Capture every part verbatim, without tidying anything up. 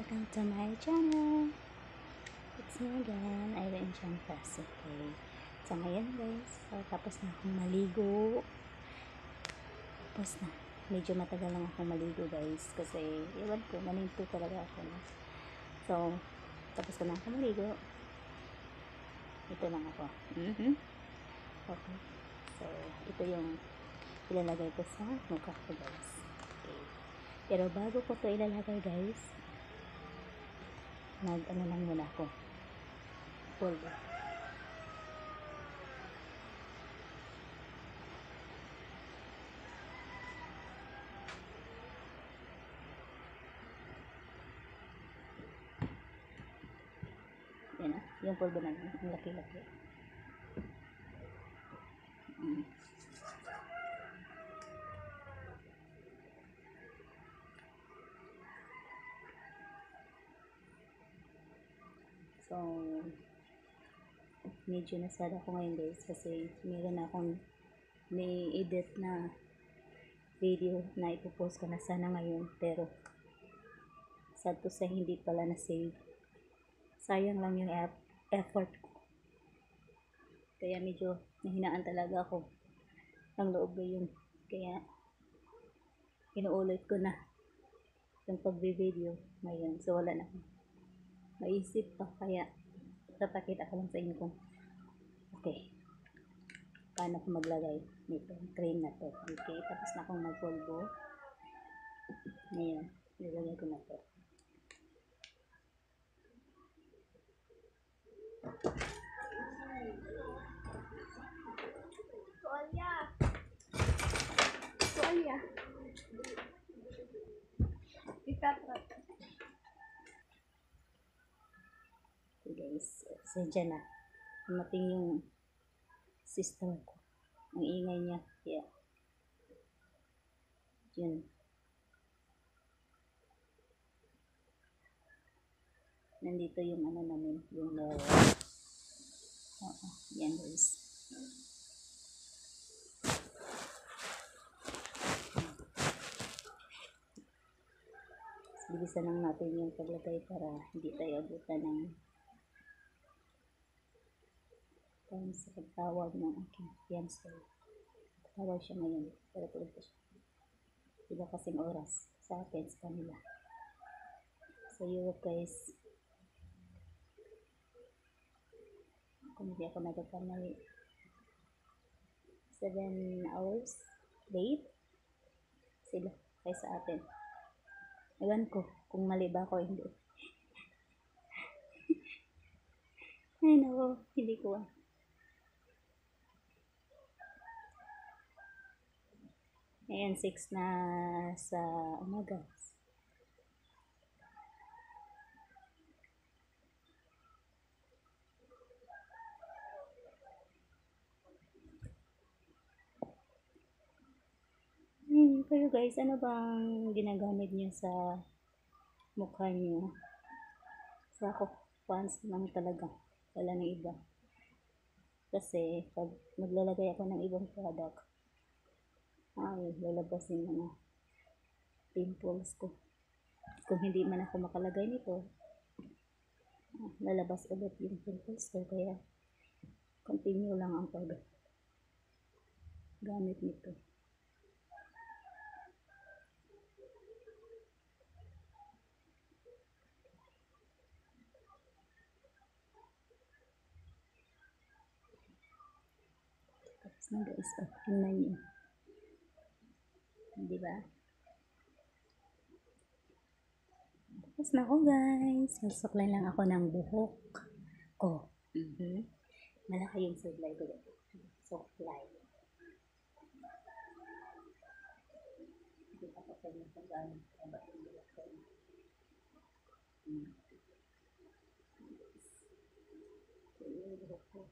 welcome to my channel. It's me again, Irene Champas. Okay. So ngayon guys, so, tapos na akong maligo. Tapos na. Medyo matagal lang akong maligo guys. Kasi, iwan ko, maninto talaga ako. No? So, tapos ko na akong maligo. Ito lang ako. Mm-hmm. Okay. So, ito yung ilalagay ko sa mukha ko guys. Okay. Pero bago ko to ilalagay guys, nag ano lang muna ako. Polvo. Yan na, yung polvo na yun, yung laki-laki. Mm. So, medyo nasada ko ngayon guys kasi meron akong may edit na video na ipopost ko na sana ngayon pero sad to say hindi pala na save. Sayang lang yung effort ko. Kaya medyo nahinaan talaga ako ng loob ngayon. Kaya inuulit ko na yung pag-video ngayon. So wala na akong maisip pa kaya tatakita ko lang sa inyo kung okay paano ko maglagay nito cream na to. Okay, tapos na akong magpolvo ngayon nilagay ko na to. Tualya tualya ikatrat. Okay guys, sadya na dumating yung sister ko, ang ingay niya kaya yun, nandito yung ano namin, yung lower. Oo, yan guys. Bilisan lang natin yung paglagay para hindi tayo abutan ng time sa pagtawag ng aking fiancé. Tawag siya ngayon, pero tulog pa siya. Iba kasing oras sa akin, sa kanila. Sa Europe guys, kung hindi ako nagkakamali, seven hours late sila kaysa sa atin. Ewan ko kung mali ba ako hindi. Ay nako, hindi ko ah. Ayan, six na sa umaga. Hmm, pero guys, ano bang ginagamit niyo sa mukha niyo? Sa ako, pants lang talaga. Wala na iba. Kasi, pag maglalagay ako ng ibang product, ay, lalabas yung mga pimples ko. Kung hindi man ako makalagay nito, lalabas ulit yung pimples ko. Kaya, continue lang ang pag gamit nito. Tapos na guys, oh, tingnan nyo. Diba? Tapos na ako guys. Magsuklay lang ako ng buhok ko. Mm-hmm. Malaki yung suklay ko. Suklay. Hindi pa pa kayo kung gaano ba yung buhok ko. Hmm. Ito yung buhok ko.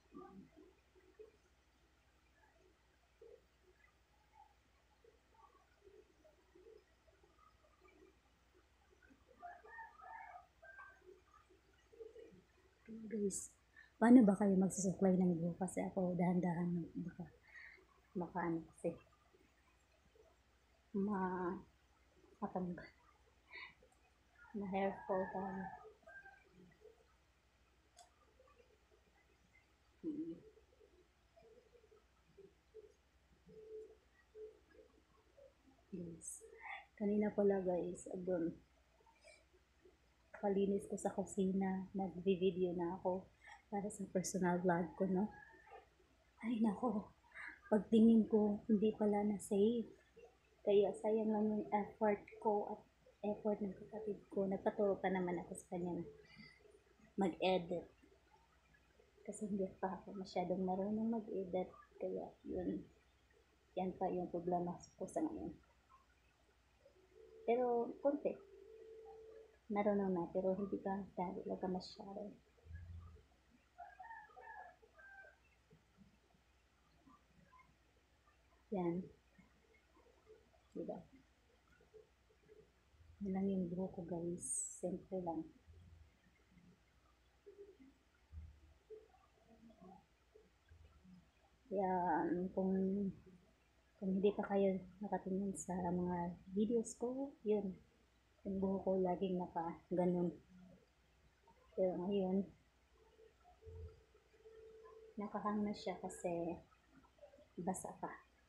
Guys, paano ba kayo magsusuklay ng buhok? Kasi ako dahan-dahan baka baka ano kasi ma matanggal. Na hair fall tayo. Mm. Yes. Kanina pala guys, doon kalinis ko sa kusina, nag-video na ako para sa personal vlog ko, no? Ay nako, pagtingin ko hindi pala na save, kaya sayang lang yung effort ko at effort ng kapatid ko. Nagpaturo pa naman ako sa kanya na mag-edit kasi hindi pa ako masyadong marunong mag-edit, kaya yun, yan pa yung problema ko sa ngayon. Pero konti marunong na, pero hindi pa talaga masyado. Yan, diba? Yan lang yung buho ko guys, simple lang. Kaya kung kung hindi pa kayo nakatingin sa mga videos ko, yun, yung buho ko laging naka ganun. Pero ngayon nakahang na siya kasi basa pa,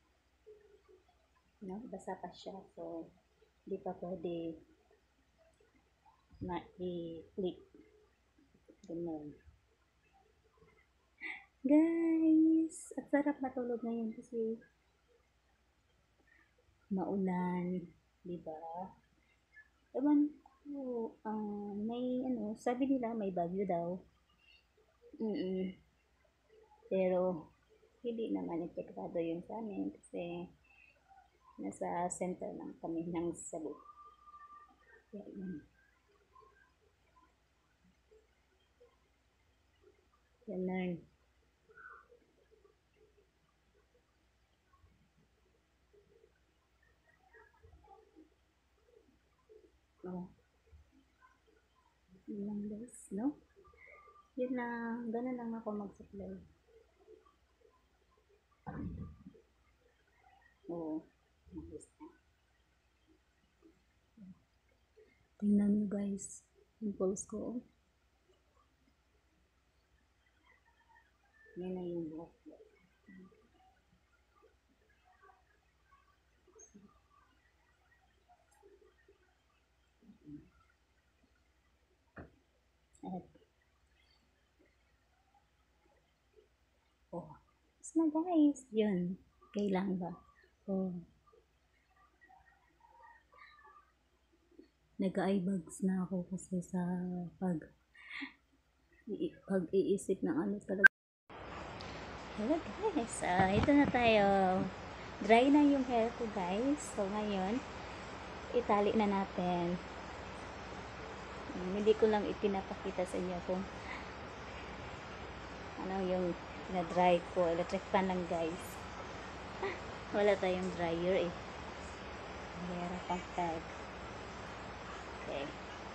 no? Basa pa siya, so hindi pa pwede na i-click ganun. Guys, at sarap matulog ngayon kasi maulan, di ba? Ewan ko, uh, may ano, sabi nila may bagyo daw. Mm-mm. Pero hindi naman epekado yun sa amin kasi nasa center lang kami ng Cebu. Yan. Ganun. Oh. Yun lang guys, no? Yun na, ganun lang ako mag-supply. Oo. Nagis na. Tingnan nyo guys, yung pulse ko. Yan na yung buhok. At, oh, tapos na guys. Yun, kailangan ba? Oh. Nag-eye bags na ako kasi sa pag pag-iisip ng ano talaga. Hello guys, uh, ito na tayo. Dry na yung hair ko guys. So ngayon, itali na natin. Um, hindi ko lang ipinapakita sa inyo kung ano yung na-dry ko. Electric fan lang guys. Wala tayong dryer eh. Mayroon pang tag. Okay.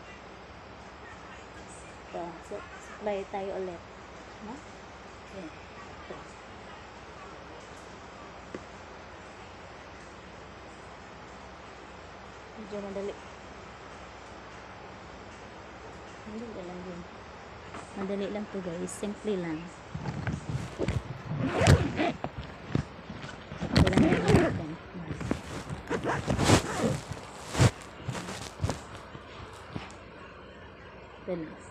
So, so supply tayo ulit. No? Okay. Medyo madali. Madali lang yun. Madali lang to guys. Simple lang. Kailan lang natin. Relax.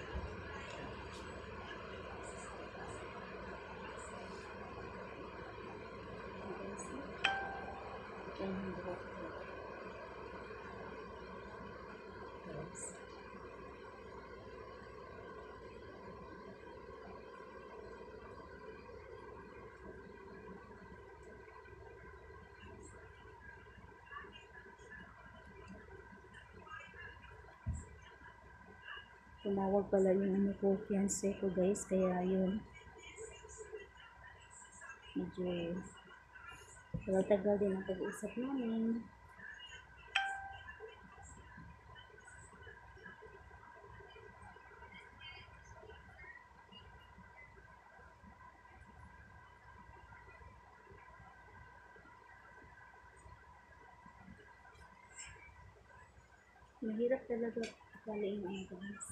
Tumawag pala yung ano ko, fiancé ko guys, kaya yun. Medyo tagal din ang pag-uusap namin. Mahirap talaga Galing ano guys.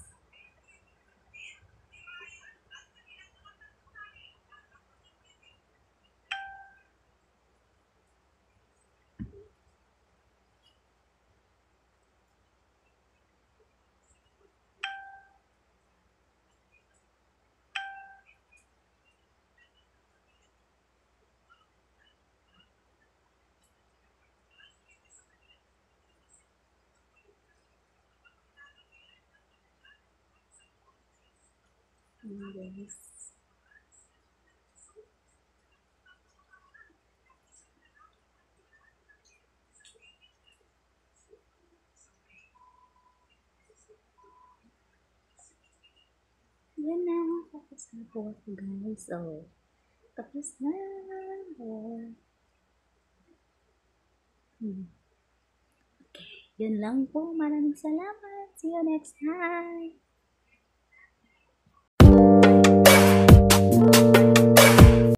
Ayan guys. Yan na. Tapos na po ako guys. Oh. Tapos na. Oh. Hmm. Okay. Yun lang po. Maraming salamat. See you next time.